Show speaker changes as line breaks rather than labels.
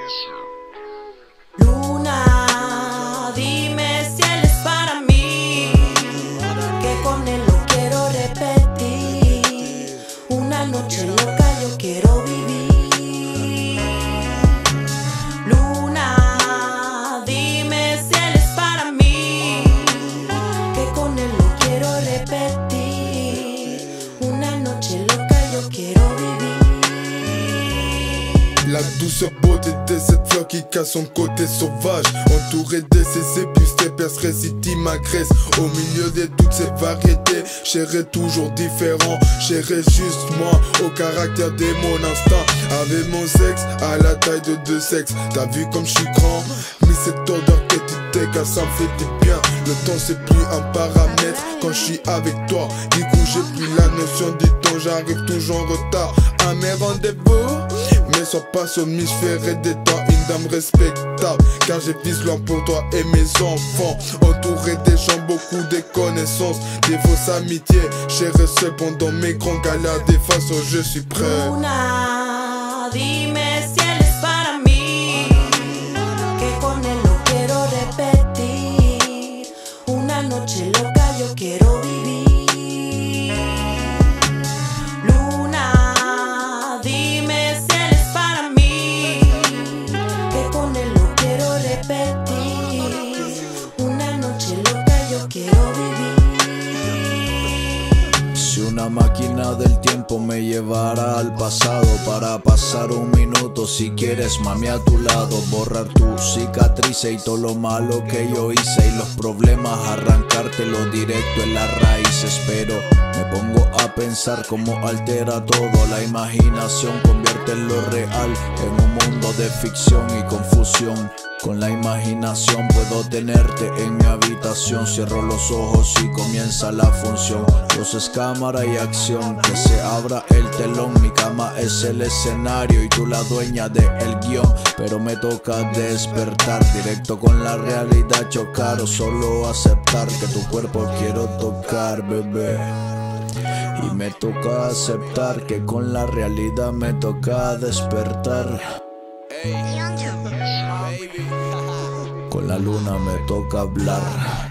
Luna, dime si él es para mí, que con él lo quiero repetir. Una noche loca yo quiero vivir. Luna, dime si él es para mí, que con él lo quiero repetir. Una noche loca yo quiero vivir.
La douce beauté de cette fleur qui casse son côté sauvage, entourée de ses épices, tes percerais si tu m'agresses. Au milieu de toutes ces variétés, j'irai toujours différent. J'irai juste moi, au caractère de mon instinct. Avec mon sexe, à la taille de deux sexes. T'as vu comme je suis grand, mais cette odeur que tu dégages, ça me fait du bien. Le temps c'est plus un paramètre quand je suis avec toi. Du coup j'ai plus la notion du temps, j'arrive toujours en retard à mes rendez-vous. Mais sois pas soumise, je ferai de toi une dame respectable, car j'ai vise loin pour toi et mes enfants. Entouré des gens, beaucoup de connaissances, des fausses amitiés. J'irai seul pendant mes grands galères, des façons je suis prêt.
Luna, dime si él es para mí, que con él lo quiero repetir. Una noche loca yo quiero vivir. Luna, dime si él es para mí, que con él lo quiero repetir. Una noche loca yo quiero vivir.
Si una máquina del tiempo me llevara al pasado para pasar un minuto, si quieres mami a tu lado, borrar tu cicatrices y todo lo malo que yo hice y los problemas, arrancártelo directo en las raíces. Pero me pongo a pensar cómo altera todo, la imaginación convierte lo real en un mundo de ficción y confusión. Con la imaginación puedo tenerte en mi habitación. Cierro los ojos y comienza la función. Luces, cámara y acción, que se abra el telón. Mi cama es el escenario y tú la dueña del guión. Pero me toca despertar, directo con la realidad chocar, o solo aceptar que tu cuerpo quiero tocar, bebé. Y me toca aceptar que con la realidad me toca despertar. Con la luna me toca hablar.